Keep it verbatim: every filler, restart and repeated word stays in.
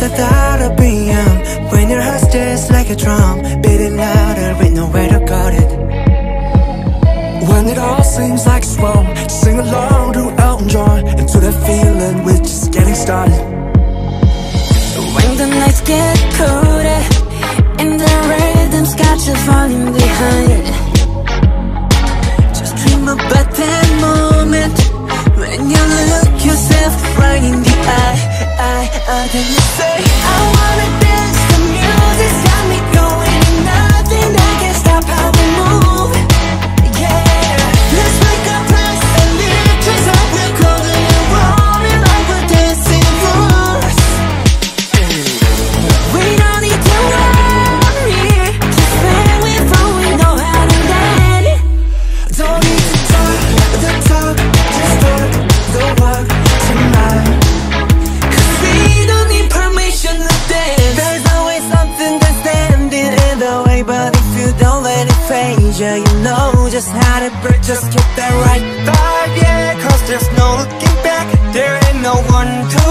the thought of being young, when your heart just like a drum, beating louder with nowhere to guard it. When it all seems like it's wrong, sing along to Elton John, into that feeling we're just getting started. When the nights get colder and the rhythm's got you falling behind, just dream about that moment when you look yourself right in the eye, eye, eye. Then you say, I wanna dance, the music's got me going, and nothing that can stop how we move. Yeah, let's make a plan and live just like we're golden and rolling like we're dancing fools. We don't need to worry, just when we're through, we know how to land. Don't need to talk the talk, just walk the walk tonight. Cause we don't need permission to dance. There's always something that's standing in the way, but if you don't let it phase you, you know just how to break. Just get that right vibe, yeah, cause there's no looking back. There ain't no one to